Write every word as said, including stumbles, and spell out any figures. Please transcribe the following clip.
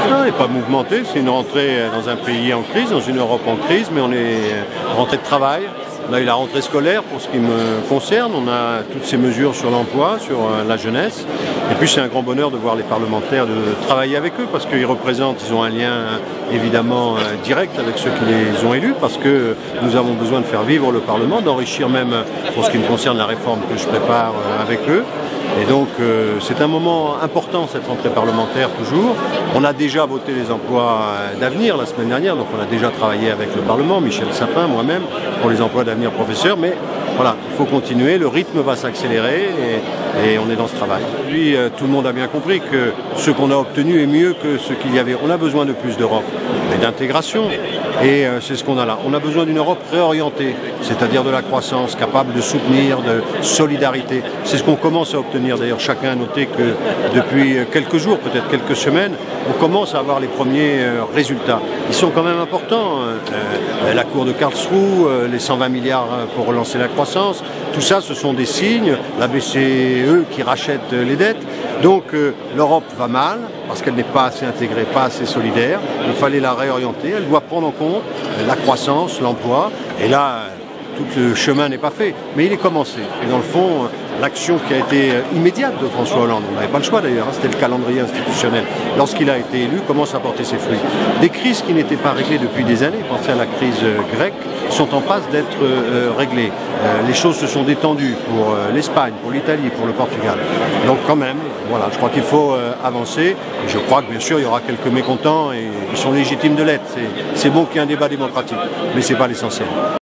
Non, n'est pas mouvementé, c'est une rentrée dans un pays en crise, dans une Europe en crise, mais on est rentrée de travail. On a eu la rentrée scolaire pour ce qui me concerne, on a toutes ces mesures sur l'emploi, sur la jeunesse. Et puis c'est un grand bonheur de voir les parlementaires de travailler avec eux parce qu'ils représentent, ils ont un lien évidemment direct avec ceux qui les ont élus parce que nous avons besoin de faire vivre le Parlement, d'enrichir même pour ce qui me concerne la réforme que je prépare avec eux. Et donc euh, c'est un moment important cette rentrée parlementaire toujours. On a déjà voté les emplois d'avenir la semaine dernière, donc on a déjà travaillé avec le Parlement, Michel Sapin, moi-même, pour les emplois d'avenir professeurs. Mais voilà, il faut continuer, le rythme va s'accélérer et, et on est dans ce travail. Puis euh, tout le monde a bien compris que ce qu'on a obtenu est mieux que ce qu'il y avait. On a besoin de plus d'Europe et d'intégration. Et euh, c'est ce qu'on a là. On a besoin d'une Europe réorientée, c'est-à-dire de la croissance, capable de soutenir, de solidarité. C'est ce qu'on commence à obtenir. D'ailleurs, chacun a noté que depuis quelques jours, peut-être quelques semaines, on commence à avoir les premiers euh, résultats. Ils sont quand même importants. Euh, la cour de Karlsruhe, euh, les cent vingt milliards pour relancer la croissance, tout ça, ce sont des signes. La B C E qui rachète les dettes. Donc euh, l'Europe va mal parce qu'elle n'est pas assez intégrée, pas assez solidaire. Il fallait la réorienter. Elle doit prendre en compte la croissance, l'emploi. Et là, tout le chemin n'est pas fait, mais il est commencé. Et dans le fond, l'action qui a été immédiate de François Hollande, on n'avait pas le choix d'ailleurs, hein, c'était le calendrier institutionnel, lorsqu'il a été élu, commence à porter ses fruits. Des crises qui n'étaient pas réglées depuis des années, pensez à la crise grecque, sont en passe d'être euh, réglées. Euh, les choses se sont détendues pour euh, l'Espagne, pour l'Italie, pour le Portugal. Donc quand même, voilà, je crois qu'il faut euh, avancer. Et je crois que bien sûr, il y aura quelques mécontents et ils sont légitimes de l'être. C'est bon qu'il y ait un débat démocratique, mais ce n'est pas l'essentiel.